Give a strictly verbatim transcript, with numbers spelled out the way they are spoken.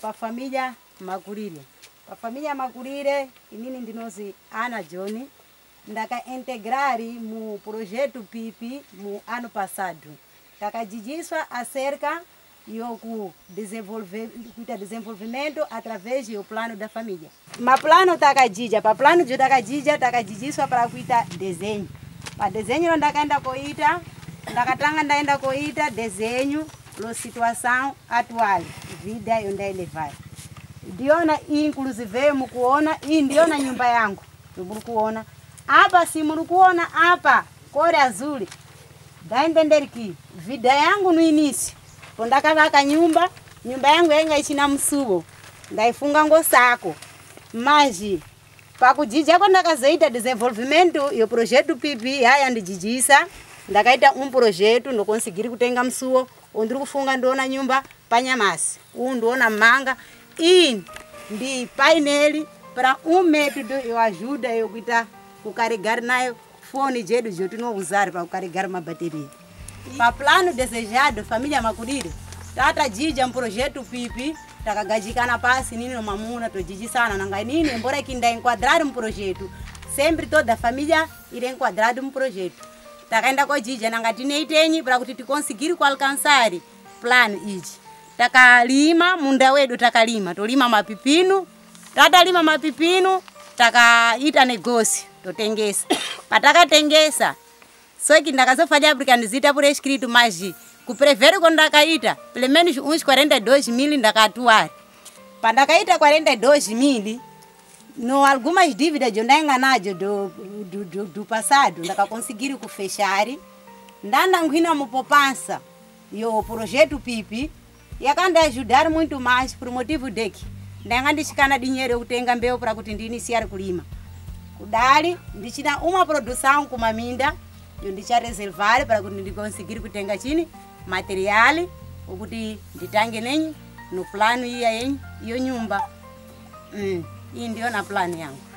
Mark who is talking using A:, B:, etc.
A: pa família Makurire. Pa família Makurire, inini ndinozi Ana John, ndaka integrari mu projeto P I P mu ano passado. Takajijiswa acerca yoku desenvolver, kuita desenvolvimento através do plano da família. Ma plano takajija, pa plano de takajija, takajijiswa para kuita desenho. Pa desenho ndakaenda koita, ndakatanga ndaenda koita desenho lo situação atual, vida yonda levar. Ndiona inclusive mukuona, hii ndiona nyumba yangu. Mukuona. Hapa si mukuona hapa kore azuli. Ndaendenderiki vida yangu no início. Pondakavaka nyumba, nyumba yangu yenga ichina msubo. Ndaifunga ngo sako. Maji pakujija ko ndakazoita desenvolvimento yo projeto P I P haya ndijijisa. Ndakaita um projeto ndo conseguir kutenga msuo, ondiri kufunga ndona nyumba panyamasi. U ndona manga e ndi painel para um método eu ajuda eu kuita kucarregar nayo fone jedu jo tinousar para carregar uma bateria. Pa plano desejado família Makurire, tata jija um projeto P I P, takagajikana pasi nini no mamuna to jiji sana nanga nini embora que ainda enquadrar um projeto, sempre toda a família irá enquadrar um projeto. Takaenda ko jija nanga tineitenyi para kuti tikonsigiri ku alcançar plan iji. Takalima munda wedu takalima, tolima mapipinu, tata lima mapipinu, takaita negócio, totengesa. Pataka tengesa. Só que ndakazofanya aplicandizita por escrito mas ku prevere quando ndakaita, pelo menos uns quarenta e dois mil ndakatuar. Pandakaita quarenta e dois mil, no algumas dívidas eu não najo do do do, do passado, ndaka conseguir ku fechar. Ndanda ngina mu poupança, yo projeto P I P. E akanda ajudar muito mais por motivo de que ndanga ndishikana dinheiro eu tenga mbeu para kuti iniciar kulima. Kudali ndichina uma produção com uma minda, eu ndicha reservar para kuti conseguir kutenga chini material, ukuthi nditange nenyi no plano iya yenyi iyo nyumba. Mm, hii ndio na plan yangu.